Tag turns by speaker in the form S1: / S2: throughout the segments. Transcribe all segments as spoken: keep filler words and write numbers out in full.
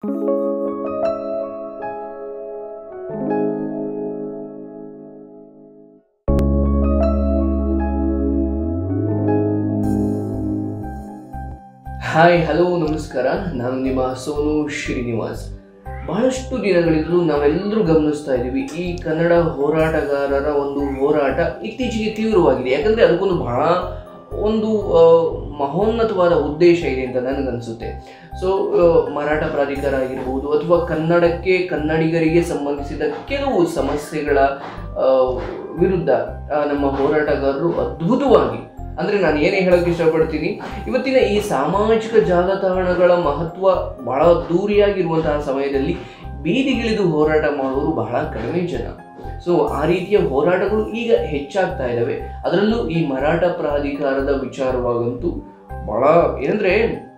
S1: Hi hello ನಮಸ್ಕಾರ, ನಾನು ನಿಮ್ಮ ಸೋನು ಶ್ರೀನಿವಾಸ್. ಬಹಳಷ್ಟು ದಿನಗಳಿಂದಲೂ ನಾವೆಲ್ಲರೂ ಗಮನಿಸ್ತಾ ಇದ್ದೀವಿ ಈ ಕನ್ನಡ ಹೋರಾಟಗಾರರ ಒಂದು ಹೋರಾಟ ಇತ್ತೀಚೆಗೆ ತೀವ್ರವಾಗಿದೆ. ಯಾಕಂದರೆ ಅದಕ್ಕೊಂದು ಬಹಳ ಒಂದು ಮಹೋನ್ನತವಾದ ಉದ್ದೇಶ ಇದೆ ಅಂತ ನನಗನ್ಸುತ್ತೆ. ಸೊ ಮರಾಠ ಪ್ರಾಧಿಕಾರ ಆಗಿರ್ಬೋದು ಅಥವಾ ಕನ್ನಡಕ್ಕೆ ಕನ್ನಡಿಗರಿಗೆ ಸಂಬಂಧಿಸಿದ ಕೆಲವು ಸಮಸ್ಯೆಗಳ ವಿರುದ್ಧ ನಮ್ಮ ಹೋರಾಟಗಾರರು ಅದ್ಭುತವಾಗಿ, ಅಂದರೆ ನಾನು ಏನೇ ಹೇಳೋಕ್ಕೆ ಇಷ್ಟಪಡ್ತೀನಿ, ಇವತ್ತಿನ ಈ ಸಾಮಾಜಿಕ ಜಾಲತಾಣಗಳ ಮಹತ್ವ ಬಹಳ ದೂರಿಯಾಗಿರುವಂತಹ ಸಮಯದಲ್ಲಿ ಬೀದಿಗಿಳಿದು ಹೋರಾಟ ಮಾಡುವವರು ಬಹಳ ಕಡಿಮೆ ಜನ. ಸೊ ಆ ರೀತಿಯ ಹೋರಾಟಗಳು ಈಗ ಹೆಚ್ಚಾಗ್ತಾ ಇದ್ದಾವೆ. ಅದರಲ್ಲೂ ಈ ಮರಾಠ ಪ್ರಾಧಿಕಾರದ ವಿಚಾರವಾಗಂತೂ ಬಹಳ ಏನಂದರೆ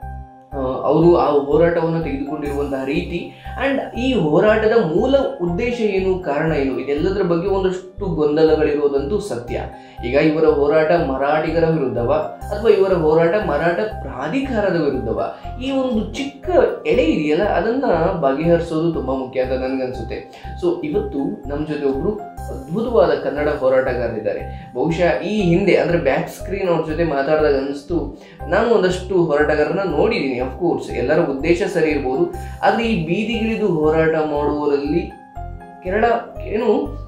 S1: ಅವರು ಆ ಹೋರಾಟವನ್ನು ತೆಗೆದುಕೊಂಡಿರುವಂತಹ ರೀತಿ ಆ್ಯಂಡ್ ಈ ಹೋರಾಟದ ಮೂಲ ಉದ್ದೇಶ ಏನು, ಕಾರಣ ಏನು, ಇದೆಲ್ಲದರ ಬಗ್ಗೆ ಒಂದಷ್ಟು ಗೊಂದಲಗಳಿರೋದಂತೂ ಸತ್ಯ. ಈಗ ಇವರ ಹೋರಾಟ ಮರಾಠಿಗರ ವಿರುದ್ಧವ ಅಥವಾ ಇವರ ಹೋರಾಟ ಮರಾಠ ಪ್ರಾಧಿಕಾರದ ವಿರುದ್ಧವ, ಈ ಒಂದು ಚಿಕ್ಕ ಎಳೆ ಇದೆಯಲ್ಲ ಅದನ್ನು ಬಗೆಹರಿಸೋದು ತುಂಬ ಮುಖ್ಯ ಅಂತ ನನಗನ್ಸುತ್ತೆ. ಸೊ ಇವತ್ತು ನಮ್ಮ ಜೊತೆ ಒಬ್ಬರು ಅದ್ಭುತವಾದ ಕನ್ನಡ ಹೋರಾಟಗಾರರಿದ್ದಾರೆ. ಬಹುಶಃ ಈ ಹಿಂದೆ ಅಂದರೆ ಬ್ಯಾಕ್ ಸ್ಕ್ರೀನ್ ಅವ್ರ ಜೊತೆ ಮಾತಾಡಿದಾಗ ಅನ್ನಿಸ್ತು, ನಾನು ಒಂದಷ್ಟು ಹೋರಾಟಗಾರನ ನೋಡಿದ್ದೀನಿ. ಅಫ್ಕೋರ್ಸ್ ಎಲ್ಲರ ಉದ್ದೇಶ ಸರಿ ಇರ್ಬೋದು, ಆದರೆ ಈ ಬೀದಿಗಿಳಿದು ಹೋರಾಟ ಮಾಡುವವರಲ್ಲಿ ಕೆರಳ ಏನು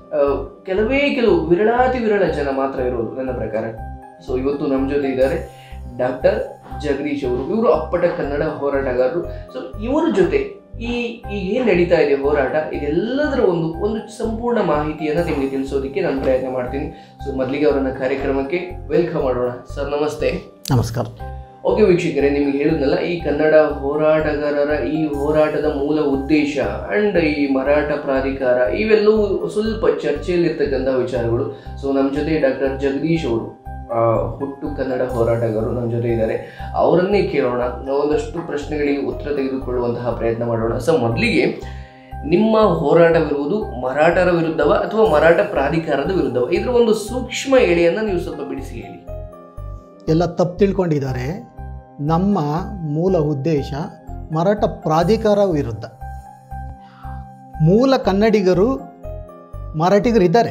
S1: ಕೆಲವೇ ಕೆಲವು ವಿರಳಾತಿ ವಿರಳ ಜನ ಮಾತ್ರ ಇರೋದು ನನ್ನ ಪ್ರಕಾರ. ಸೊ ಇವತ್ತು ನಮ್ಮ ಜೊತೆ ಇದ್ದಾರೆ ಡಾಕ್ಟರ್ ಜಗದೀಶ್ ಅವರು. ಇವರು ಅಪ್ಪಟ ಕನ್ನಡ ಹೋರಾಟಗಾರರು. ಸೊ ಇವರ ಜೊತೆ ಈ ಈಗ ಏನು ನಡೀತಾ ಇದೆ ಹೋರಾಟ, ಇದೆಲ್ಲದರ ಒಂದು ಒಂದು ಸಂಪೂರ್ಣ ಮಾಹಿತಿಯನ್ನು ನಿಮಗೆ ತಿಳಿಸೋದಕ್ಕೆ ನಾನು ಪ್ರಯತ್ನ ಮಾಡ್ತೀನಿ. ಸೊ ಮೊದಲಿಗೆ ಅವರನ್ನು ಕಾರ್ಯಕ್ರಮಕ್ಕೆ ವೆಲ್ಕಮ್ ಮಾಡೋಣ. ಸರ್ ನಮಸ್ತೆ.
S2: ನಮಸ್ಕಾರ.
S1: ಓಕೆ ವೀಕ್ಷಕರೇ, ನಿಮಗೆ ಹೇಳಿದ್ನಲ್ಲ ಈ ಕನ್ನಡ ಹೋರಾಟಗಾರರ ಈ ಹೋರಾಟದ ಮೂಲ ಉದ್ದೇಶ ಆ್ಯಂಡ್ ಈ ಮರಾಠ ಪ್ರಾಧಿಕಾರ ಇವೆಲ್ಲವೂ ಸ್ವಲ್ಪ ಚರ್ಚೆಯಲ್ಲಿರ್ತಕ್ಕಂಥ ವಿಚಾರಗಳು. ಸೊ ನಮ್ಮ ಜೊತೆ ಡಾಕ್ಟರ್ ಜಗದೀಶ್ ಅವರು, ಹುಟ್ಟು ಕನ್ನಡ ಹೋರಾಟಗಾರರು ನಮ್ಮ ಜೊತೆ ಇದ್ದಾರೆ. ಅವರನ್ನೇ ಕೇಳೋಣ, ಒಂದಷ್ಟು ಪ್ರಶ್ನೆಗಳಿಗೆ ಉತ್ತರ ತೆಗೆದುಕೊಳ್ಳುವಂತಹ ಪ್ರಯತ್ನ ಮಾಡೋಣ. ಸೊ ಮೊದಲಿಗೆ ನಿಮ್ಮ ಹೋರಾಟವಿರುವುದು ಮರಾಠರ ವಿರುದ್ಧವ ಅಥವಾ ಮರಾಠ ಪ್ರಾಧಿಕಾರದ ವಿರುದ್ಧವ, ಇದರ ಒಂದು ಸೂಕ್ಷ್ಮ ಎಳೆಯನ್ನು ನೀವು ಸ್ವಲ್ಪ ಬಿಡಿಸಿ ಹೇಳಿ.
S2: ಎಲ್ಲ ತಪ್ಪು ತಿಳ್ಕೊಂಡಿದ್ದಾರೆ. ನಮ್ಮ ಮೂಲ ಉದ್ದೇಶ ಮರಾಠ ಪ್ರಾಧಿಕಾರ ವಿರುದ್ಧ. ಮೂಲ ಕನ್ನಡಿಗರು ಮರಾಠಿಗರು ಇದ್ದಾರೆ.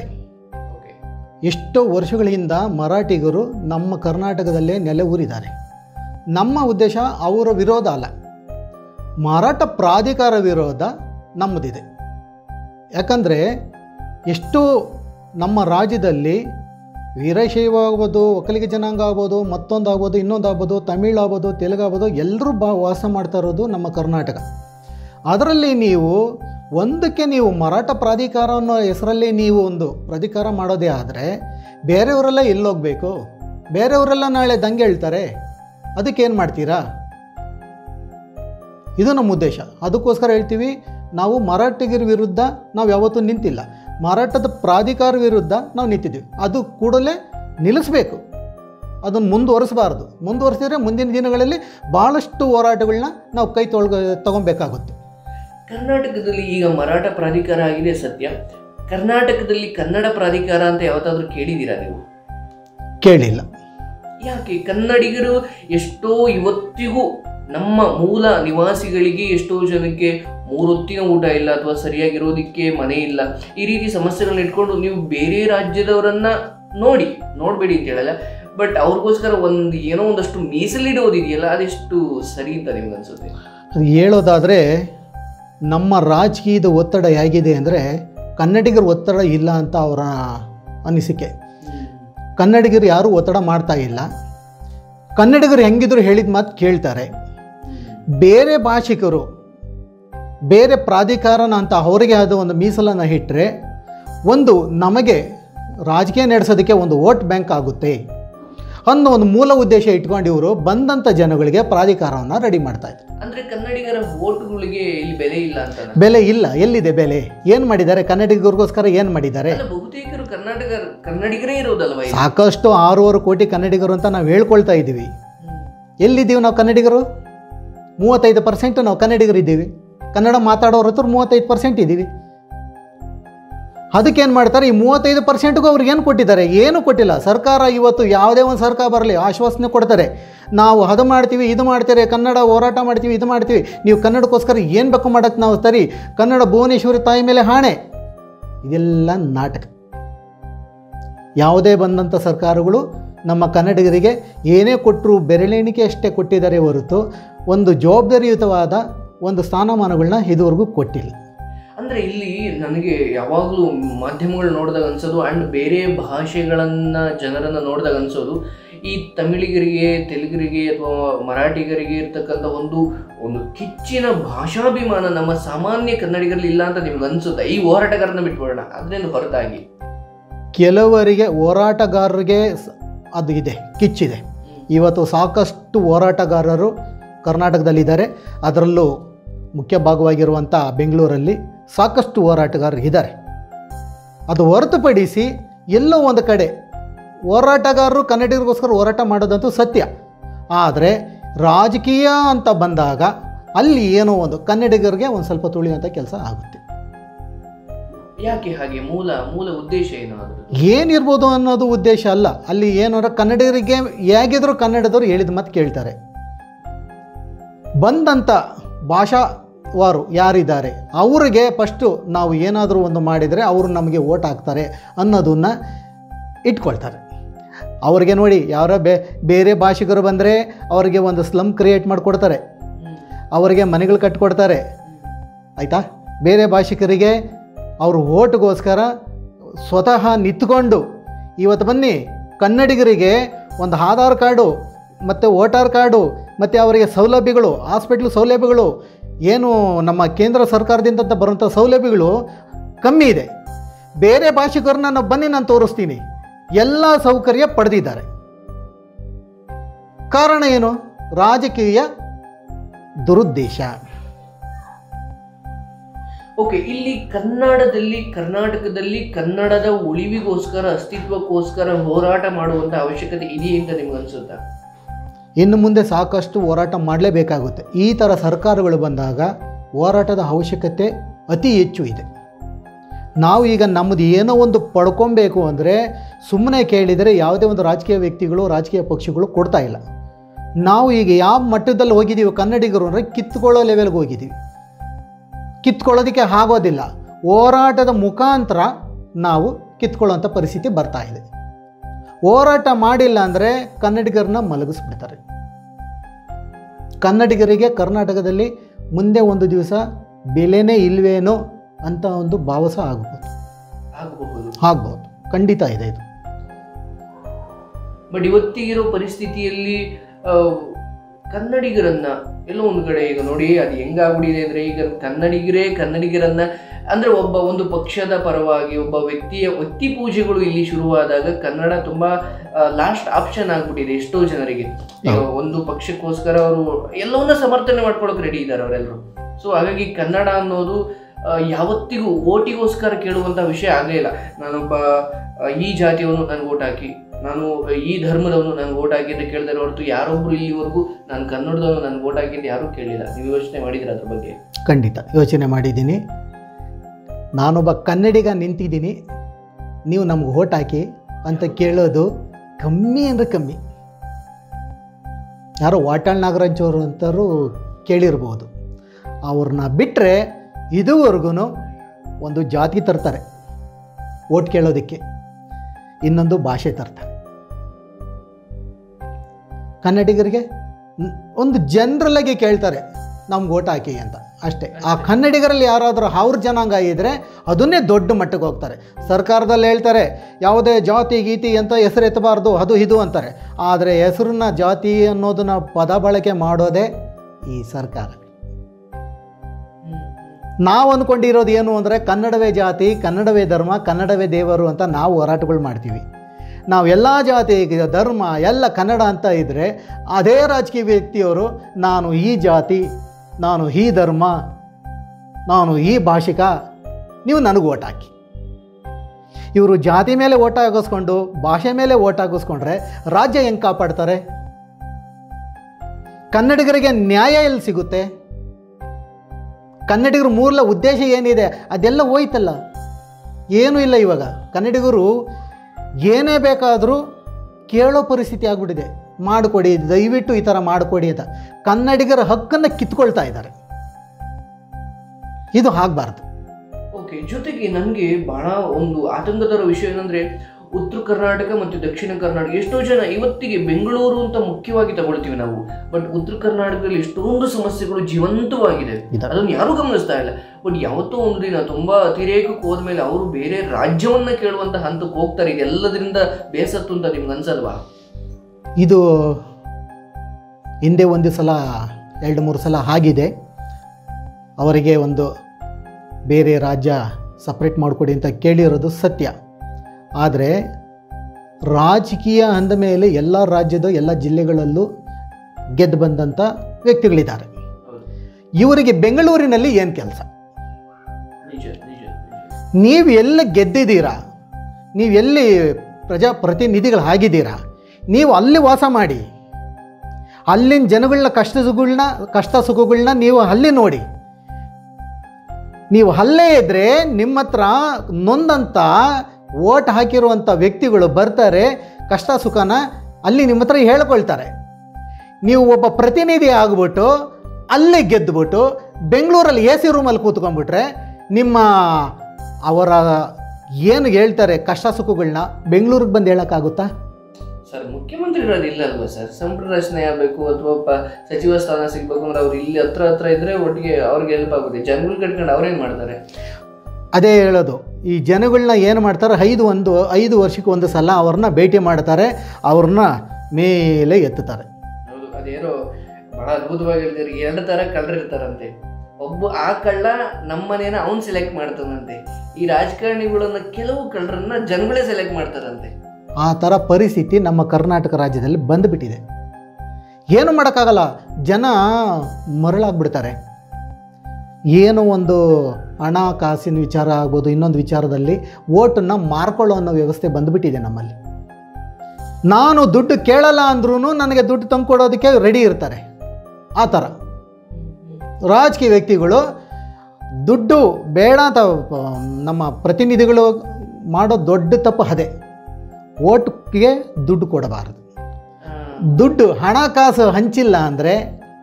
S2: ಎಷ್ಟೋ ವರ್ಷಗಳಿಂದ ಮರಾಠಿಗರು ನಮ್ಮ ಕರ್ನಾಟಕದಲ್ಲೇ ನೆಲೆ ಊರಿದ್ದಾರೆ. ನಮ್ಮ ಉದ್ದೇಶ ಅವರ ವಿರೋಧ ಅಲ್ಲ, ಮರಾಠ ಪ್ರಾಧಿಕಾರ ವಿರೋಧ ನಮ್ಮದಿದೆ. ಯಾಕಂದರೆ ಎಷ್ಟೋ ನಮ್ಮ ರಾಜ್ಯದಲ್ಲಿ ವೀರಶೈವ ಆಗ್ಬೋದು, ಒಕ್ಕಲಿಗ ಜನಾಂಗ ಆಗ್ಬೋದು, ಮತ್ತೊಂದು ಆಗ್ಬೋದು, ಇನ್ನೊಂದು ಆಗ್ಬೋದು, ತಮಿಳು ಆಗ್ಬೋದು, ತೆಲುಗು ಆಗ್ಬೋದು, ಎಲ್ಲರೂ ಬಾ ವಾಸ ಮಾಡ್ತಾ ಇರೋದು ನಮ್ಮ ಕರ್ನಾಟಕ. ಅದರಲ್ಲಿ ನೀವು ಒಂದಕ್ಕೆ ನೀವು ಮರಾಠ ಪ್ರಾಧಿಕಾರ ಅನ್ನೋ ಹೆಸರಲ್ಲಿ ನೀವು ಒಂದು ಪ್ರಾಧಿಕಾರ ಮಾಡೋದೇ ಆದರೆ ಬೇರೆಯವರೆಲ್ಲ ಎಲ್ಲೋಗಬೇಕು? ಬೇರೆಯವರೆಲ್ಲ ನಾಳೆ ದಂಗೆ ಹೇಳ್ತಾರೆ, ಅದಕ್ಕೇನು ಮಾಡ್ತೀರಾ? ಇದು ನಮ್ಮ ಉದ್ದೇಶ. ಅದಕ್ಕೋಸ್ಕರ ಹೇಳ್ತೀವಿ, ನಾವು ಮರಾಠಿಗರ ವಿರುದ್ಧ ನಾವು ಯಾವತ್ತೂ ನಿಂತಿಲ್ಲ, ಮರಾಠದ ಪ್ರಾಧಿಕಾರ ವಿರುದ್ಧ ನಾವು ನಿಂತಿದ್ದೀವಿ. ಅದು ಕೂಡಲೇ ನಿಲ್ಲಿಸಬೇಕು, ಅದನ್ನು ಮುಂದುವರಿಸಬಾರ್ದು. ಮುಂದುವರಿಸಿದ್ರೆ ಮುಂದಿನ ದಿನಗಳಲ್ಲಿ ಭಾಳಷ್ಟು ಹೋರಾಟಗಳನ್ನ ನಾವು ಕೈ ತೊಳ್ಗ ತಗೊಬೇಕಾಗುತ್ತೆ.
S1: ಕರ್ನಾಟಕದಲ್ಲಿ ಈಗ ಮರಾಠ ಪ್ರಾಧಿಕಾರ ಆಗಿದೆ ಸತ್ಯ, ಕರ್ನಾಟಕದಲ್ಲಿ ಕನ್ನಡ ಪ್ರಾಧಿಕಾರ ಅಂತ ಯಾವತ್ತಾದರೂ ಕೇಳಿದ್ದೀರಾ ನೀವು?
S2: ಕೇಳಿಲ್ಲ.
S1: ಯಾಕೆ? ಕನ್ನಡಿಗರು ಎಷ್ಟೋ ಇವತ್ತಿಗೂ ನಮ್ಮ ಮೂಲ ನಿವಾಸಿಗಳಿಗೆ ಎಷ್ಟೋ ಜನಕ್ಕೆ ಮೂರೊತ್ತಿನ ಊಟ ಇಲ್ಲ ಅಥವಾ ಸರಿಯಾಗಿರೋದಕ್ಕೆ ಮನೆ ಇಲ್ಲ, ಈ ರೀತಿ ಸಮಸ್ಯೆಗಳನ್ನ ಇಟ್ಕೊಂಡು ನೀವು ಬೇರೆ ರಾಜ್ಯದವರನ್ನ ನೋಡಿ ನೋಡಬೇಡಿ ಅಂತ ಹೇಳಲ್ಲ, ಬಟ್ ಅವ್ರಿಗೋಸ್ಕರ ಒಂದು ಏನೋ ಒಂದಷ್ಟು ಮೀಸಲಿಡೋದಿದೆಯಲ್ಲ, ಅದೆಷ್ಟು ಸರಿ ಅಂತ ನಿಮ್ಗೆ ಅನ್ಸುತ್ತೆ?
S2: ಅದು ಹೇಳೋದಾದರೆ ನಮ್ಮ ರಾಜಕೀಯದ ಒತ್ತಡ ಹೇಗಿದೆ ಅಂದರೆ ಕನ್ನಡಿಗರ ಒತ್ತಡ ಇಲ್ಲ ಅಂತ ಅವರ ಅನಿಸಿಕೆ. ಕನ್ನಡಿಗರು ಯಾರೂ ಒತ್ತಡ ಮಾಡ್ತಾ ಇಲ್ಲ. ಕನ್ನಡಿಗರು ಹೆಂಗಿದ್ರು ಹೇಳಿದ ಮಾತು ಕೇಳ್ತಾರೆ. ಬೇರೆ ಭಾಷಿಕರು ಬೇರೆ ಪ್ರಾಧಿಕಾರನ ಅಂತ ಅವರಿಗೆ ಆದ ಒಂದು ಮೀಸಲನ್ನು ಇಟ್ಟರೆ ಒಂದು ನಮಗೆ ರಾಜಕೀಯ ನಡೆಸೋದಕ್ಕೆ ಒಂದು ವೋಟ್ ಬ್ಯಾಂಕ್ ಆಗುತ್ತೆ ಅನ್ನೋ ಒಂದು ಮೂಲ ಉದ್ದೇಶ ಇಟ್ಕೊಂಡು ಇವರು ಬಂದಂಥ ಜನಗಳಿಗೆ ಪ್ರಾಧಿಕಾರವನ್ನು ರೆಡಿ ಮಾಡ್ತಾ ಇದ್ದಾರೆ.
S1: ಅಂದರೆ ಕನ್ನಡಿಗರ ವೋಟ್ಗಳಿಗೆ ಇಲ್ಲಿ ಬೆಲೆ ಇಲ್ಲ ಅಂತ?
S2: ಬೆಲೆ ಇಲ್ಲ. ಎಲ್ಲಿದೆ ಬೆಲೆ? ಏನು ಮಾಡಿದ್ದಾರೆ ಕನ್ನಡಿಗರಿಗೋಸ್ಕರ? ಏನು ಮಾಡಿದ್ದಾರೆ?
S1: ಬಹುತೇಕರು ಕರ್ನಾಟಕ ಕನ್ನಡಿಗರೇ ಇರೋದಲ್ವ?
S2: ಸಾಕಷ್ಟು ಆರೂವರೆ ಕೋಟಿ ಕನ್ನಡಿಗರು ಅಂತ ನಾವು ಹೇಳ್ಕೊಳ್ತಾ ಇದ್ದೀವಿ. ಎಲ್ಲಿದ್ದೀವಿ ನಾವು ಕನ್ನಡಿಗರು? ಮೂವತ್ತೈದು ಪರ್ಸೆಂಟ್ ನಾವು ಕನ್ನಡಿಗರು ಇದ್ದೀವಿ. ಕನ್ನಡ ಮಾತಾಡೋರ ಹತ್ರ ಮೂವತ್ತೈದು ಪರ್ಸೆಂಟ್ ಇದ್ದೀವಿ. ಅದಕ್ಕೇನು ಮಾಡ್ತಾರೆ, ಈ ಮೂವತ್ತೈದು ಪರ್ಸೆಂಟ್ಗೂ ಅವ್ರಿಗೆ ಏನು ಕೊಟ್ಟಿದ್ದಾರೆ? ಏನೂ ಕೊಟ್ಟಿಲ್ಲ. ಸರ್ಕಾರ ಇವತ್ತು ಯಾವುದೇ ಒಂದು ಸರ್ಕಾರ ಬರಲಿ ಆಶ್ವಾಸನೆ ಕೊಡ್ತಾರೆ, ನಾವು ಅದು ಮಾಡ್ತೀವಿ ಇದು ಮಾಡ್ತೀವಿ, ಕನ್ನಡ ಹೋರಾಟ ಮಾಡ್ತೀವಿ ಇದು ಮಾಡ್ತೀವಿ, ನೀವು ಕನ್ನಡಕ್ಕೋಸ್ಕರ ಏನು ಬೇಕು ಮಾಡೋಕ್ಕೆ ನಾವು ತರಿ, ಕನ್ನಡ ಭುವನೇಶ್ವರಿ ತಾಯಿ ಮೇಲೆ ಹಾಣೆ. ಇದೆಲ್ಲ ನಾಟಕ. ಯಾವುದೇ ಬಂದಂಥ ಸರ್ಕಾರಗಳು ನಮ್ಮ ಕನ್ನಡಿಗರಿಗೆ ಏನೇ ಕೊಟ್ಟರು ಬೆರಳೆಣಿಕೆ ಅಷ್ಟೇ ಕೊಟ್ಟಿದ್ದಾರೆ ಹೊರತು ಒಂದು ಜವಾಬ್ದಾರಿಯುತವಾದ ಒಂದು ಸ್ಥಾನಮಾನಗಳನ್ನ ಇದುವರೆಗೂ ಕೊಟ್ಟಿಲ್ಲ.
S1: ಅಂದರೆ ಇಲ್ಲಿ ನನಗೆ ಯಾವಾಗಲೂ ಮಾಧ್ಯಮಗಳು ನೋಡಿದಾಗ ಅನ್ಸೋದು ಆ್ಯಂಡ್ ಬೇರೆ ಭಾಷೆಗಳನ್ನು ಜನರನ್ನು ನೋಡಿದಾಗ ಅನ್ಸೋದು, ಈ ತಮಿಳಿಗರಿಗೆ, ತೆಲುಗರಿಗೆ ಅಥವಾ ಮರಾಠಿಗರಿಗೆ ಇರ್ತಕ್ಕಂಥ ಒಂದು ಒಂದು ಕಿಚ್ಚಿನ ಭಾಷಾಭಿಮಾನ ನಮ್ಮ ಸಾಮಾನ್ಯ ಕನ್ನಡಿಗರಲ್ಲಿ ಇಲ್ಲ ಅಂತ ನಿಮ್ಗೆ ಅನಿಸುತ್ತೆ? ಈ ಹೋರಾಟಗಾರನ ಬಿಟ್ಬಿಡೋಣ, ಅದರಿಂದ ಹೊರತಾಗಿ
S2: ಕೆಲವರಿಗೆ ಹೋರಾಟಗಾರರಿಗೆ ಅದು ಇದೆ, ಕಿಚ್ಚಿದೆ. ಇವತ್ತು ಸಾಕಷ್ಟು ಹೋರಾಟಗಾರರು ಕರ್ನಾಟಕದಲ್ಲಿದ್ದಾರೆ. ಅದರಲ್ಲೂ ಮುಖ್ಯ ಭಾಗವಾಗಿರುವಂಥ ಬೆಂಗಳೂರಲ್ಲಿ ಸಾಕಷ್ಟು ಹೋರಾಟಗಾರರು ಇದ್ದಾರೆ. ಅದು ಹೊರತುಪಡಿಸಿ ಎಲ್ಲೋ ಒಂದು ಕಡೆ ಹೋರಾಟಗಾರರು ಕನ್ನಡಿಗರಿಗೋಸ್ಕರ ಹೋರಾಟ ಮಾಡೋದಂತೂ ಸತ್ಯ. ಆದರೆ ರಾಜಕೀಯ ಅಂತ ಬಂದಾಗ ಅಲ್ಲಿ ಏನೋ ಒಂದು ಕನ್ನಡಿಗರಿಗೆ ಒಂದು ಸ್ವಲ್ಪ ತುಳಿಯುವಂಥ ಕೆಲಸ ಆಗುತ್ತೆ.
S1: ಯಾಕೆ ಹಾಗೆ? ಮೂಲ ಮೂಲ ಉದ್ದೇಶ ಏನು?
S2: ಏನಿರ್ಬೋದು ಅನ್ನೋದು ಉದ್ದೇಶ ಅಲ್ಲ. ಅಲ್ಲಿ ಏನಂದ್ರೆ ಕನ್ನಡಿಗರಿಗೆ ಹೇಗಿದ್ರು ಕನ್ನಡದವರು ಹೇಳಿದ ಮಾತು ಕೇಳ್ತಾರೆ. ಬಂದಂಥ ಭಾಷಾವಾರು ಯಾರಿದ್ದಾರೆ ಅವರಿಗೆ ಫಸ್ಟು ನಾವು ಏನಾದರೂ ಒಂದು ಮಾಡಿದರೆ ಅವರು ನಮಗೆ ಓಟ್ ಹಾಕ್ತಾರೆ ಅನ್ನೋದನ್ನು ಇಟ್ಕೊಳ್ತಾರೆ. ಅವ್ರಿಗೆ ನೋಡಿ, ಯಾರೋ ಬೇ ಬೇರೆ ಭಾಷಿಗರು ಬಂದರೆ ಅವರಿಗೆ ಒಂದು ಸ್ಲಮ್ ಕ್ರಿಯೇಟ್ ಮಾಡಿಕೊಡ್ತಾರೆ, ಅವರಿಗೆ ಮನೆಗಳು ಕಟ್ಟಿಕೊಡ್ತಾರೆ, ಆಯಿತಾ. ಬೇರೆ ಭಾಷಿಕರಿಗೆ ಅವರು ಓಟ್ಗೋಸ್ಕರ ಸ್ವತಃ ನಿಂತ್ಕೊಂಡು ಇವತ್ತು ಬನ್ನಿ ಕನ್ನಡಿಗರಿಗೆ ಒಂದು ಆಧಾರ್ ಕಾರ್ಡು ಮತ್ತು ವೋಟರ್ ಕಾರ್ಡು ಮತ್ತು ಅವರಿಗೆ ಸೌಲಭ್ಯಗಳು, ಹಾಸ್ಪಿಟ್ಲ್ ಸೌಲಭ್ಯಗಳು, ಏನು ನಮ್ಮ ಕೇಂದ್ರ ಸರ್ಕಾರದಿಂದ ಬರುವಂಥ ಸೌಲಭ್ಯಗಳು ಕಮ್ಮಿ ಇದೆ. ಬೇರೆ ಭಾಷಿಕರನ್ನ ನಾವು ಬನ್ನಿ ನಾನು ತೋರಿಸ್ತೀನಿ, ಎಲ್ಲ ಸೌಕರ್ಯ ಪಡೆದಿದ್ದಾರೆ. ಕಾರಣ ಏನು? ರಾಜಕೀಯ ದುರುದ್ದೇಶ.
S1: ಓಕೆ, ಇಲ್ಲಿ ಕನ್ನಡದಲ್ಲಿ, ಕರ್ನಾಟಕದಲ್ಲಿ ಕನ್ನಡದ ಉಳಿವಿಗೋಸ್ಕರ, ಅಸ್ತಿತ್ವಕ್ಕೋಸ್ಕರ ಹೋರಾಟ ಮಾಡುವಂಥ ಅವಶ್ಯಕತೆ ಇದೆಯೇ ಅಂತ ನಿಮ್ಗೆ ಅನಿಸುತ್ತಾ?
S2: ಇನ್ನು ಮುಂದೆ ಸಾಕಷ್ಟು ಹೋರಾಟ ಮಾಡಲೇಬೇಕಾಗುತ್ತೆ. ಈ ಥರ ಸರ್ಕಾರಗಳು ಬಂದಾಗ ಹೋರಾಟದ ಅವಶ್ಯಕತೆ ಅತಿ ಹೆಚ್ಚು ಇದೆ. ನಾವು ಈಗ ನಮ್ಮದು ಏನೋ ಒಂದು ಪಡ್ಕೊಬೇಕು ಅಂದರೆ ಸುಮ್ಮನೆ ಕೇಳಿದರೆ ಯಾವುದೇ ಒಂದು ರಾಜಕೀಯ ವ್ಯಕ್ತಿಗಳು, ರಾಜಕೀಯ ಪಕ್ಷಗಳು ಕೊಡ್ತಾ ಇಲ್ಲ. ನಾವು ಈಗ ಯಾವ ಮಟ್ಟದಲ್ಲಿ ಹೋಗಿದ್ದೀವಿ ಕನ್ನಡಿಗರು ಅಂದರೆ ಕಿತ್ಕೊಳ್ಳೋ ಲೆವೆಲ್ಗೆ ಹೋಗಿದ್ದೀವಿ. ಕಿತ್ಕೊಳ್ಳೋದಕ್ಕೆ ಆಗೋದಿಲ್ಲ. ಹೋರಾಟದ ಮುಖಾಂತರ ನಾವು ಕಿತ್ಕೊಳ್ಳೋಂಥ ಪರಿಸ್ಥಿತಿ ಬರ್ತಾ ಇದೆ. ಹೋರಾಟ ಮಾಡಿಲ್ಲ ಅಂದರೆ ಕನ್ನಡಿಗರನ್ನ ಮಲಗಿಸ್ಬಿಡ್ತಾರೆ. ಕನ್ನಡಿಗರಿಗೆ ಕರ್ನಾಟಕದಲ್ಲಿ ಮುಂದೆ ಒಂದು ದಿವಸ ಬೆಲೆನೇ ಇಲ್ವೇನೋ ಅಂತ ಒಂದು ಭಾವಸ ಆಗ್ಬೋದು
S1: ಆಗಬಹುದು
S2: ಆಗ್ಬೋದು ಖಂಡಿತ ಇದೆ ಇದು.
S1: ಬಟ್ ಇವತ್ತಿಗಿರೋ ಪರಿಸ್ಥಿತಿಯಲ್ಲಿ ಕನ್ನಡಿಗರನ್ನ ಎಲ್ಲೋ ಒಂದು ಕಡೆ ಈಗ ನೋಡಿ ಅದು ಹೆಂಗಾಗ್ಬಿಟ್ಟಿದೆ ಅಂದರೆ, ಈಗ ಕನ್ನಡಿಗರೇ ಕನ್ನಡಿಗರನ್ನ ಅಂದರೆ ಒಬ್ಬ ಒಂದು ಪಕ್ಷದ ಪರವಾಗಿ ಒಬ್ಬ ವ್ಯಕ್ತಿಯ ವ್ಯಕ್ತಿ ಪೂಜೆಗಳು ಇಲ್ಲಿ ಶುರುವಾದಾಗ ಕನ್ನಡ ತುಂಬ ಲಾಸ್ಟ್ ಆಪ್ಷನ್ ಆಗ್ಬಿಟ್ಟಿದೆ ಎಷ್ಟೋ ಜನರಿಗೆ. ಈಗ ಒಂದು ಪಕ್ಷಕ್ಕೋಸ್ಕರ ಅವರು ಎಲ್ಲವನ್ನ ಸಮರ್ಥನೆ ಮಾಡ್ಕೊಳಕ್ಕೆ ರೆಡಿ ಇದ್ದಾರೆ ಅವರೆಲ್ಲರೂ. ಸೊ ಹಾಗಾಗಿ ಕನ್ನಡ ಅನ್ನೋದು ಯಾವತ್ತಿಗೂ ಓಟಿಗೋಸ್ಕರ ಕೇಳುವಂಥ ವಿಷಯ ಆಗೇ ಇಲ್ಲ. ನಾನೊಬ್ಬ ಈ ಜಾತಿಯವನು ನನಗೆ ಓಟ್ ಹಾಕಿ, ನಾನು ಈ ಧರ್ಮದವನು ನನಗೆ ಓಟ್ ಹಾಕಿ ಅಂತ ಕೇಳಿದರೆ ಹೊರತು ಯಾರೊಬ್ಬರು ಇಲ್ಲಿವರೆಗೂ ನಾನು ಕನ್ನಡದವನು ನನಗೆ ಓಟ್ ಹಾಕಿ ಅಂತ ಯಾರೂ ಕೇಳಿಲ್ಲ. ನೀವು ಯೋಚನೆ ಮಾಡಿದ್ರೆ ಅದ್ರ ಬಗ್ಗೆ?
S2: ಖಂಡಿತ ಯೋಚನೆ ಮಾಡಿದ್ದೀನಿ. ನಾನೊಬ್ಬ ಕನ್ನಡಿಗ ನಿಂತಿದ್ದೀನಿ, ನೀವು ನಮ್ಗೆ ಓಟ್ ಹಾಕಿ ಅಂತ ಕೇಳೋದು ಕಮ್ಮಿ ಅಂದರೆ ಕಮ್ಮಿ. ಯಾರೋ ವಾಟಾಳ್ ನಾಗರಾಜ್ ಅವರು ಅಂತರೂ ಕೇಳಿರ್ಬೋದು. ಅವ್ರನ್ನ ಬಿಟ್ಟರೆ ಇದುವರೆಗೂ ಒಂದು ಜಾತಿ ತರ್ತಾರೆ ಓಟ್ ಕೇಳೋದಕ್ಕೆ, ಇನ್ನೊಂದು ಭಾಷೆ ತರ್ತಾರೆ. ಕನ್ನಡಿಗರಿಗೆ ಒಂದು ಜನರಲ್ಲಾಗಿ ಕೇಳ್ತಾರೆ ನಮ್ಗೆ ಓಟ್ ಹಾಕಿ ಅಂತ ಅಷ್ಟೇ. ಆ ಕನ್ನಡಿಗರಲ್ಲಿ ಯಾರಾದರೂ ಅವ್ರ ಜನಾಂಗ ಇದ್ದರೆ ಅದನ್ನೇ ದೊಡ್ಡ ಮಟ್ಟಕ್ಕೆ ಹೋಗ್ತಾರೆ. ಸರ್ಕಾರದಲ್ಲಿ ಹೇಳ್ತಾರೆ ಯಾವುದೇ ಜಾತಿ ಗೀತಿ ಅಂತ ಹೆಸರು ಎತ್ತಬಾರ್ದು, ಅದು ಇದು ಅಂತಾರೆ. ಆದರೆ ಹೆಸರನ್ನ ಜಾತಿ ಅನ್ನೋದನ್ನ ಪದ ಬಳಕೆ ಮಾಡೋದೇ ಈ ಸರ್ಕಾರ. ನಾವು ಅಂದ್ಕೊಂಡಿರೋದು ಏನು ಅಂದರೆ ಕನ್ನಡವೇ ಜಾತಿ, ಕನ್ನಡವೇ ಧರ್ಮ, ಕನ್ನಡವೇ ದೇವರು ಅಂತ ನಾವು ಹೋರಾಟಗಳು ಮಾಡ್ತೀವಿ. ನಾವು ಎಲ್ಲ ಜಾತಿ ಧರ್ಮ ಎಲ್ಲ ಕನ್ನಡ ಅಂತ ಇದ್ದರೆ ಅದೇ ರಾಜಕೀಯ ವ್ಯಕ್ತಿಯವರು ನಾನು ಈ ಜಾತಿ, ನಾನು ಈ ಧರ್ಮ, ನಾನು ಈ ಭಾಷಿಕ, ನೀವು ನನಗೆ ಓಟ್ ಹಾಕಿ. ಇವರು ಜಾತಿ ಮೇಲೆ ಓಟ್ ಹಾಕಿಸ್ಕೊಂಡು ಭಾಷೆ ಮೇಲೆ ಓಟ್ ಹಾಕಿಸ್ಕೊಂಡ್ರೆ ರಾಜ್ಯ ಹೆಂಗೆ ಕಾಪಾಡ್ತಾರೆ? ಕನ್ನಡಿಗರಿಗೆ ನ್ಯಾಯ ಎಲ್ಲಿ ಸಿಗುತ್ತೆ? ಕನ್ನಡಿಗರ ಮೂಲ ಉದ್ದೇಶ ಏನಿದೆ ಅದೆಲ್ಲ ಹೋಯ್ತಲ್ಲ. ಏನೂ ಇಲ್ಲ. ಇವಾಗ ಕನ್ನಡಿಗರು ಏನೇ ಬೇಕಾದರೂ ಕೇಳೋ ಪರಿಸ್ಥಿತಿ ಆಗ್ಬಿಟ್ಟಿದೆ. ಮಾಡಿಕೊಡಿ, ದಯವಿಟ್ಟು ಈ ಥರ ಮಾಡಿಕೊಡಿ ಅಂತ ಕನ್ನಡಿಗರ ಹಕ್ಕನ್ನು ಕಿತ್ಕೊಳ್ತಾ ಇದ್ದಾರೆ. ಇದು ಆಗಬಾರ್ದು.
S1: ಓಕೆ, ಜೊತೆಗೆ ನನಗೆ ಬಹಳ ಒಂದು ಆತಂಕದ ವಿಷಯ ಏನಂದರೆ ಉತ್ತರ ಕರ್ನಾಟಕ ಮತ್ತು ದಕ್ಷಿಣ ಕರ್ನಾಟಕ, ಎಷ್ಟೋ ಜನ ಇವತ್ತಿಗೆ ಬೆಂಗಳೂರು ಅಂತ ಮುಖ್ಯವಾಗಿ ತಗೊಳ್ತೀವಿ ನಾವು, ಬಟ್ ಉತ್ತರ ಕರ್ನಾಟಕದಲ್ಲಿ ಎಷ್ಟೊಂದು ಸಮಸ್ಯೆಗಳು ಜೀವಂತವಾಗಿದೆ, ಅದನ್ನು ಯಾರೂ ಗಮನಿಸ್ತಾ ಇಲ್ಲ. ಬಟ್ ಯಾವತ್ತೋ ಒಂದು ದಿನ ತುಂಬಾ ಅತಿರೇಕಕ್ಕೆ ಹೋದ್ಮೇಲೆ ಅವರು ಬೇರೆ ರಾಜ್ಯವನ್ನ ಕೇಳುವಂತ ಹಂತಕ್ಕೆ ಹೋಗ್ತಾರೆ. ಇದೆಲ್ಲದರಿಂದ ಬೇಸತ್ತು ಅಂತ ನಿಮ್ಗೆ ಅನ್ಸಲ್ವಾ?
S2: ಇದು ಹಿಂದೆ ಒಂದು ಸಲ ಎರಡು ಮೂರು ಸಲ ಆಗಿದೆ. ಅವರಿಗೆ ಒಂದು ಬೇರೆ ರಾಜ್ಯ ಸಪ್ರೇಟ್ ಮಾಡಿಕೊಡಿ ಅಂತ ಕೇಳಿರೋದು ಸತ್ಯ. ಆದರೆ ರಾಜಕೀಯ ಅಂದ ಮೇಲೆ ಎಲ್ಲ ರಾಜ್ಯದ ಎಲ್ಲ ಜಿಲ್ಲೆಗಳಲ್ಲೂ ಗೆದ್ದು ಬಂದಂಥ ವ್ಯಕ್ತಿಗಳಿದ್ದಾರೆ. ಇವರಿಗೆ ಬೆಂಗಳೂರಿನಲ್ಲಿ ಏನು ಕೆಲಸ? ನೀವು ಎಲ್ಲ ಗೆದ್ದಿದ್ದೀರಾ, ನೀವು ಎಲ್ಲಿ ಪ್ರಜಾಪ್ರತಿನಿಧಿಗಳು ಆಗಿದ್ದೀರಾ, ನೀವು ಅಲ್ಲಿ ವಾಸ ಮಾಡಿ, ಅಲ್ಲಿನ ಜನಗಳನ್ನ ಕಷ್ಟ ಸುಖಗಳನ್ನ ಕಷ್ಟ ಸುಖಗಳನ್ನ ನೀವು ಅಲ್ಲಿ ನೋಡಿ. ನೀವು ಅಲ್ಲೇ ಇದ್ದರೆ ನಿಮ್ಮ ಹತ್ರ ನೊಂದಂಥ ಓಟ್ ಹಾಕಿರುವಂಥ ವ್ಯಕ್ತಿಗಳು ಬರ್ತಾರೆ, ಕಷ್ಟ ಸುಖನ ಅಲ್ಲಿ ನಿಮ್ಮ ಹತ್ರ ಹೇಳ್ಕೊಳ್ತಾರೆ. ನೀವು ಒಬ್ಬ ಪ್ರತಿನಿಧಿ ಆಗಿಬಿಟ್ಟು ಅಲ್ಲೇ ಗೆದ್ದುಬಿಟ್ಟು ಬೆಂಗಳೂರಲ್ಲಿ ಎ ಸಿ ರೂಮಲ್ಲಿ ಕೂತ್ಕೊಂಡ್ಬಿಟ್ರೆ ನಿಮ್ಮ ಅವರ ಏನು ಹೇಳ್ತಾರೆ ಕಷ್ಟ ಸುಖಗಳನ್ನ ಬೆಂಗಳೂರಿಗೆ ಬಂದು ಹೇಳೋಕ್ಕಾಗುತ್ತಾ?
S1: ಸರ್, ಮುಖ್ಯಮಂತ್ರಿಗಳು ಇಲ್ಲ ಅಲ್ವಾ ಸರ್? ಸಂಪುಟ ರಚನೆ ಆಗಬೇಕು ಅಥವಾ ಸಚಿವ ಸ್ಥಾನ ಸಿಗಬೇಕು ಅಂದ್ರೆ ಅವ್ರು ಇಲ್ಲಿ ಹತ್ರ ಹತ್ರ ಇದ್ರೆ ಒಟ್ಟಿಗೆ ಅವ್ರಿಗೆ ಹೆಲ್ಪ್ ಆಗುತ್ತೆ. ಜನಗಳು ಕಟ್ಕೊಂಡು ಅವ್ರೇನು ಮಾಡ್ತಾರೆ?
S2: ಅದೇ ಹೇಳೋದು, ಈ ಜನಗಳನ್ನ ಏನು ಮಾಡ್ತಾರೆ, ಐದು ಒಂದು ಐದು ವರ್ಷಕ್ಕೆ ಒಂದು ಸಲ ಅವ್ರನ್ನ ಭೇಟಿ ಮಾಡ್ತಾರೆ, ಅವ್ರನ್ನ ಮೇಲೆ ಎತ್ತುತ್ತಾರೆ.
S1: ಹೌದು, ಅದೇನೋ ಬಹಳ ಅದ್ಭುತವಾಗಿ ಹೇಳ್ತಾರೆ. ಎರಡು ಥರ ಕಳ್ಳರು ಇರ್ತಾರಂತೆ. ಒಬ್ಬ ಆ ಕಳ್ಳ ನಮ್ಮನೇನ ಅವ್ನು ಸೆಲೆಕ್ಟ್ ಮಾಡ್ತಾನಂತೆ. ಈ ರಾಜಕಾರಣಿಗಳನ್ನ ಕೆಲವು ಕಳ್ಳರನ್ನ ಜನಗಳೇ ಸೆಲೆಕ್ಟ್ ಮಾಡ್ತಾರಂತೆ.
S2: ಆ ಥರ ಪರಿಸ್ಥಿತಿ ನಮ್ಮ ಕರ್ನಾಟಕ ರಾಜ್ಯದಲ್ಲಿ ಬಂದುಬಿಟ್ಟಿದೆ. ಏನು ಮಾಡೋಕ್ಕಾಗಲ್ಲ, ಜನ ಮರಳಾಗ್ಬಿಡ್ತಾರೆ. ಏನೋ ಒಂದು ಹಣ ಕಾಸಿನ ವಿಚಾರ ಆಗ್ಬೋದು, ಇನ್ನೊಂದು ವಿಚಾರದಲ್ಲಿ ಓಟನ್ನು ಮಾರ್ಕೊಳ್ಳೋ ಅನ್ನೋ ವ್ಯವಸ್ಥೆ ಬಂದುಬಿಟ್ಟಿದೆ ನಮ್ಮಲ್ಲಿ. ನಾನು ದುಡ್ಡು ಕೇಳಲ್ಲ ಅಂದ್ರೂ ನನಗೆ ದುಡ್ಡು ತಂದು ಕೊಡೋದಕ್ಕೆ ರೆಡಿ ಇರ್ತಾರೆ. ಆ ಥರ ರಾಜಕೀಯ ವ್ಯಕ್ತಿಗಳು ದುಡ್ಡು ಬೇಡ ಅಂತ ನಮ್ಮ ಪ್ರತಿನಿಧಿಗಳು ಮಾಡೋ ದೊಡ್ಡ ತಪ್ಪು ಅದೇ. ಓಟ್ಗೆ ದುಡ್ಡು ಕೊಡಬಾರದು. ದುಡ್ಡು ಹಣಕಾಸು ಹಂಚಿಲ್ಲ ಅಂದರೆ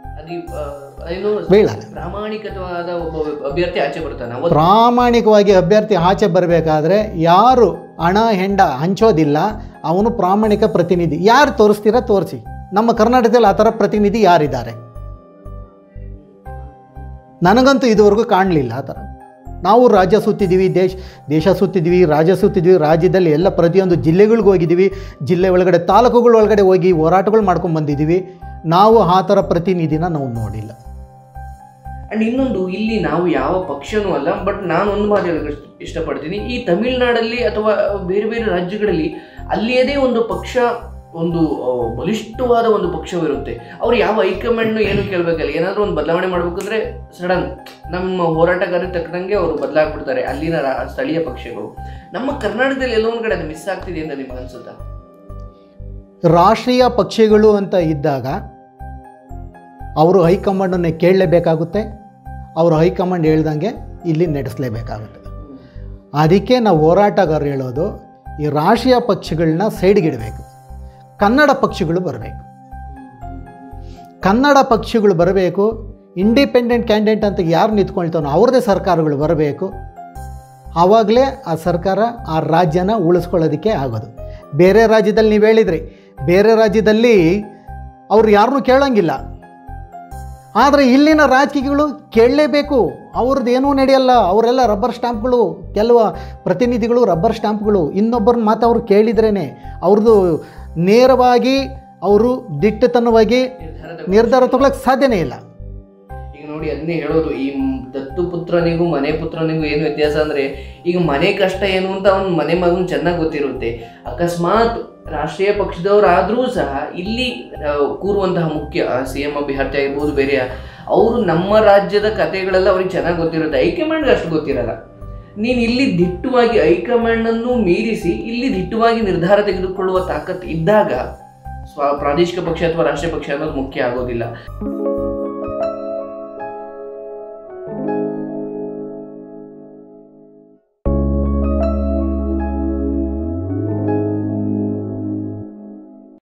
S1: ಪ್ರಾಮಾಣಿಕವಾದ ಒಬ್ಬ ಅಭ್ಯರ್ಥಿ ಆಚೆ ಬರ್ತಾನೆ.
S2: ಪ್ರಾಮಾಣಿಕವಾಗಿ ಅಭ್ಯರ್ಥಿ ಆಚೆ ಬರಬೇಕಾದ್ರೆ ಯಾರು ಹಣ ಹೆಂಡ ಹಂಚೋದಿಲ್ಲ ಅವನು ಪ್ರಾಮಾಣಿಕ ಪ್ರತಿನಿಧಿ. ಯಾರು ತೋರಿಸ್ತೀರಾ ತೋರಿಸಿ. ನಮ್ಮ ಕರ್ನಾಟಕದಲ್ಲಿ ಆ ಥರ ಪ್ರತಿನಿಧಿ ಯಾರಿದ್ದಾರೆ? ನನಗಂತೂ ಇದುವರೆಗೂ ಕಾಣಲಿಲ್ಲ ಆ ಥರ. ನಾವು ರಾಜ್ಯ ಸುತ್ತಿದ್ದೀವಿ, ದೇಶ ದೇಶ ಸುತ್ತಿದ್ವಿ, ರಾಜ್ಯ ಸುತ್ತಿದ್ವಿ. ರಾಜ್ಯದಲ್ಲಿ ಎಲ್ಲ ಪ್ರತಿಯೊಂದು ಜಿಲ್ಲೆಗಳಿಗೂ ಹೋಗಿದ್ದೀವಿ. ಜಿಲ್ಲೆ ಒಳಗಡೆ ತಾಲೂಕುಗಳ ಒಳಗಡೆ ಹೋಗಿ ಹೋರಾಟಗಳು ಮಾಡ್ಕೊಂಡು ಬಂದಿದ್ದೀವಿ. ನಾವು ಆ ಥರ ಪ್ರತಿನಿಧಿನ ನಾವು ನೋಡಿಲ್ಲ.
S1: ಆ್ಯಂಡ್ ಇನ್ನೊಂದು, ಇಲ್ಲಿ ನಾವು ಯಾವ ಪಕ್ಷನೂ ಅಲ್ಲ, ಬಟ್ ನಾನು ಒಂದು ಮಾತು ಹೇಳಕ್ಕೆ ಇಷ್ಟಪಡ್ತೀನಿ. ಈ ತಮಿಳುನಾಡಲ್ಲಿ ಅಥವಾ ಬೇರೆ ಬೇರೆ ರಾಜ್ಯಗಳಲ್ಲಿ ಅಲ್ಲಿಯದೇ ಒಂದು ಪಕ್ಷ, ಒಂದು ಬಲಿಷ್ಠವಾದ ಒಂದು ಪಕ್ಷವಿರುತ್ತೆ. ಅವ್ರು ಯಾವ ಹೈಕಮಾಂಡ್ ಏನು ಕೇಳಬೇಕಲ್ಲ, ಏನಾದರೂ ಒಂದು ಬದಲಾವಣೆ ಮಾಡ್ಬೇಕಂದ್ರೆ ಸಡನ್ ನಮ್ಮ ಹೋರಾಟಗಾರರಿಗೆ ತಕ್ಕಂಗೆ ಅವರು ಬದಲಾಗ್ಬಿಡ್ತಾರೆ ಅಲ್ಲಿನ ಸ್ಥಳೀಯ ಪಕ್ಷಗಳು. ನಮ್ಮ ಕರ್ನಾಟಕದಲ್ಲಿ ಎಲ್ಲೋ ಒಂದು ಕಡೆ ಅದು ಮಿಸ್ ಆಗ್ತಿದೆ ಅಂತ ನಿಮ್ಗೆ ಅನ್ಸುತ್ತಾ?
S2: ರಾಷ್ಟ್ರೀಯ ಪಕ್ಷಗಳು ಅಂತ ಇದ್ದಾಗ ಅವರು ಹೈಕಮಾಂಡನ್ನೇ ಕೇಳಲೇಬೇಕಾಗುತ್ತೆ. ಅವರು ಹೈಕಮಾಂಡ್ ಹೇಳ್ದಂಗೆ ಇಲ್ಲಿ ನಡೆಸಲೇಬೇಕಾಗುತ್ತೆ. ಅದಕ್ಕೆ ನಾವು ಹೋರಾಟಗಾರರು ಹೇಳೋದು, ಈ ರಾಷ್ಟ್ರೀಯ ಪಕ್ಷಗಳನ್ನ ಸೈಡ್ಗಿಡಬೇಕು, ಕನ್ನಡ ಪಕ್ಷಗಳು ಬರಬೇಕು. ಕನ್ನಡ ಪಕ್ಷಗಳು ಬರಬೇಕು. ಇಂಡಿಪೆಂಡೆಂಟ್ ಕ್ಯಾಂಡಿಡೇಟ್ ಅಂತ ಯಾರು ನಿಂತ್ಕೊಳ್ತಾನೋ ಅವ್ರದ್ದೇ ಸರ್ಕಾರಗಳು ಬರಬೇಕು. ಆವಾಗಲೇ ಆ ಸರ್ಕಾರ ಆ ರಾಜ್ಯನ ಉಳಿಸ್ಕೊಳ್ಳೋದಕ್ಕೆ ಆಗೋದು. ಬೇರೆ ರಾಜ್ಯದಲ್ಲಿ ನೀವು ಹೇಳಿದ್ರಿ, ಬೇರೆ ರಾಜ್ಯದಲ್ಲಿ ಅವ್ರು ಯಾರನ್ನೂ ಕೇಳೋಂಗಿಲ್ಲ. ಆದರೆ ಇಲ್ಲಿನ ರಾಜಕೀಯಗಳು ಕೇಳಲೇಬೇಕು. ಅವ್ರದ್ದು ಏನೂ ನಡೆಯಲ್ಲ. ಅವರೆಲ್ಲ ರಬ್ಬರ್ ಸ್ಟ್ಯಾಂಪ್ಗಳು. ಕೆಲವು ಪ್ರತಿನಿಧಿಗಳು ರಬ್ಬರ್ ಸ್ಟ್ಯಾಂಪ್ಗಳು. ಇನ್ನೊಬ್ಬರನ್ನ ಮಾತು ಅವರು ಕೇಳಿದ್ರೇ ಅವ್ರದ್ದು ನೇರವಾಗಿ ಅವರು ದಿಟ್ಟತನವಾಗಿ ನಿರ್ಧಾರ ತಗೊಳ್ಳೋಕ್ಕೆ ಸಾಧ್ಯನೇ ಇಲ್ಲ.
S1: ಈಗ ನೋಡಿ, ಅದನ್ನೇ ಹೇಳೋದು, ಈ ದತ್ತು ಪುತ್ರನಿಗೂ ಮನೆ ಪುತ್ರನಿಗೂ ಏನು ವ್ಯತ್ಯಾಸ ಅಂದರೆ, ಈಗ ಮನೆ ಕಷ್ಟ ಏನು ಅಂತ ಅವ್ನ ಮನೆ ಮಗನ ಚೆನ್ನಾಗಿ ಗೊತ್ತಿರುತ್ತೆ. ಅಕಸ್ಮಾತ್ ರಾಷ್ಟ್ರೀಯ ಪಕ್ಷದವರಾದರೂ ಸಹ ಇಲ್ಲಿ ಕೂರುವಂತಹ ಮುಖ್ಯ ಸಿ ಎಂ ಅಭ್ಯರ್ಥಿ ಆಗಿರ್ಬೋದು, ಬೇರೆ ಅವರು ನಮ್ಮ ರಾಜ್ಯದ ಕಥೆಗಳೆಲ್ಲ ಅವ್ರಿಗೆ ಚೆನ್ನಾಗಿ ಗೊತ್ತಿರುತ್ತೆ. ಹೈಕಮಾಂಡ್ಗೆ ಅಷ್ಟು ಗೊತ್ತಿರಲ್ಲ. ನೀನು ಇಲ್ಲಿ ದಿಟ್ಟವಾಗಿ ಹೈಕಮಾಂಡನ್ನು ಮೀರಿಸಿ ಇಲ್ಲಿ ದಿಟ್ಟವಾಗಿ ನಿರ್ಧಾರ ತೆಗೆದುಕೊಳ್ಳುವ ತಾಕತ್ತು ಇದ್ದಾಗ ಸ್ವ ಪ್ರಾದೇಶಿಕ ಪಕ್ಷ ಅಥವಾ ರಾಷ್ಟ್ರೀಯ ಪಕ್ಷ ಅನ್ನೋದು ಮುಖ್ಯ ಆಗೋದಿಲ್ಲ.